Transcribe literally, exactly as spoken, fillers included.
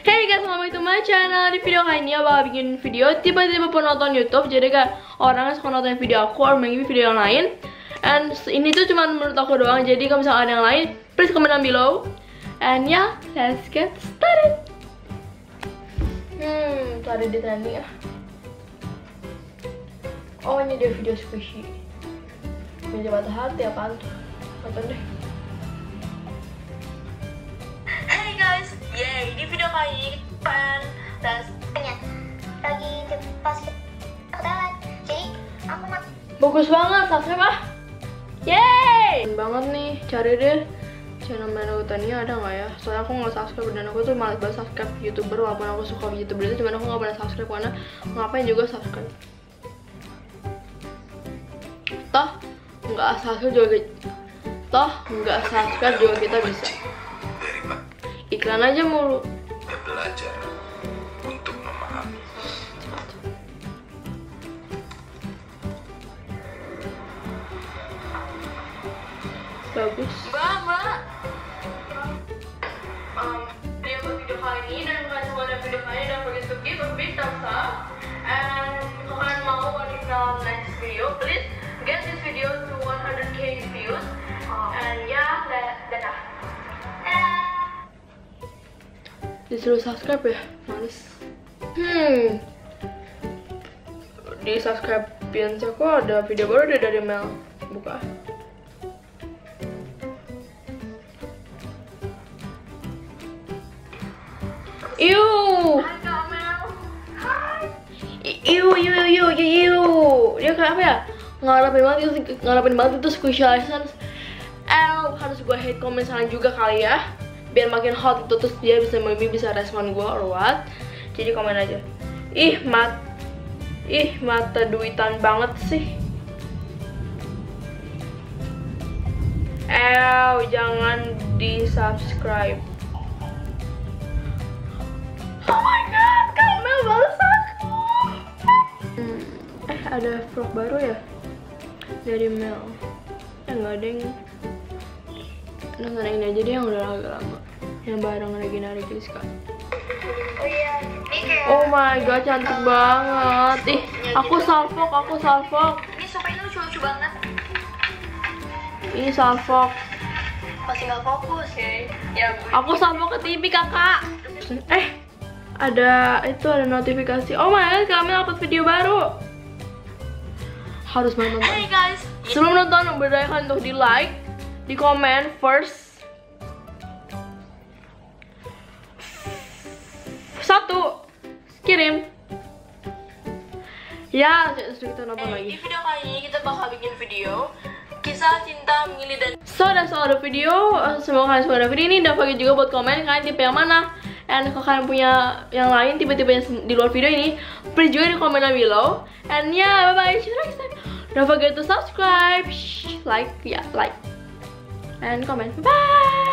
Hey guys, welcome to my channel. Di video kali ini aku bakal bikin video tiba-tiba penonton YouTube. Jadi kayak orang yang suka nonton video aku atau maybe video yang lain. And ini tuh cuma menurut aku doang. Jadi kalau misalnya ada yang lain, please comment down below. And yeah, let's get started. Hmm, tuh ada di trending ya. Oh, ini dia video squishy. Meja patah hati apaan tuh? Tonton deh. Hey guys, yay! Di video kali ini pan dan lagi pas kedalan, jadi aku mau. Bagus banget, subscribe ah! Yeay! Banget nih, cari deh channel Mena Utania ada nggak ya? Soalnya aku nggak subscribe dan aku tuh malas banget subscribe youtuber walaupun aku suka youtuber itu, cuman aku nggak pernah subscribe karena ngapain juga subscribe. Toh nggak subscribe juga, toh nggak subscribe juga kita bisa. Iklan aja mulu. Dan belajar untuk memahami. Bagus. Mbak, mbak. Um, dia buat video kali ini dan kalian semua ada video kali ini, don't forget to give a big thumbs up. And kalau kalian mau original next video, please get this video to one hundred K views. And yeah, dadah. Disuruh subscribe ya, males. Hmm, di subscribe Piansa kok ada video baru deh dari Mel. Buka. Iu. Hai Kak Mel. Hai. Iu, iu, iu, iu, iu. Dia kayak apa ya? Ngarepin banget itu, ngarepin banget itu squishy license. El, harus gue hate comment sana juga kali ya. Biar makin hot itu, terus dia bisa maybe bisa respon gue or what. Jadi komen aja. Ih mat ih mata duitan banget sih. Ew, jangan di subscribe. Oh my god, Kamel balas aku. hmm, Eh ada vlog baru ya dari Mel. Eh nggak ada yang nonton ini aja deh yang udah agak lama, yang bareng Regina Regiska. Oh iya, ini kayak. Oh my god, cantik banget. Ih, aku salfok, aku salfok. Ini sumpah ini lucu-lucu banget. Ini salfok. Masih nggak fokus. Okay. Ya. Aku salfok ke T V kakak. Eh, ada itu ada notifikasi. Oh my god, kami upload video baru. Harus banget nonton. Hey guys. Sebelum nonton, berdayakan untuk di like, di komen first. Satu, kirim. Ya, terus kita nonton Eh, lagi. di video kali ini kita bakal bikin video kisah cinta Mili dan. So, that's all the video. Semoga kalian suka video ini. Dan bagi juga buat komen kalian tipe yang mana. And kalau kalian punya yang lain tipe-tipe yang di luar video ini, please juga di komen down below. And yeah, bye bye. See you next time. Don't forget to subscribe, like, yeah, like, and comment. Bye.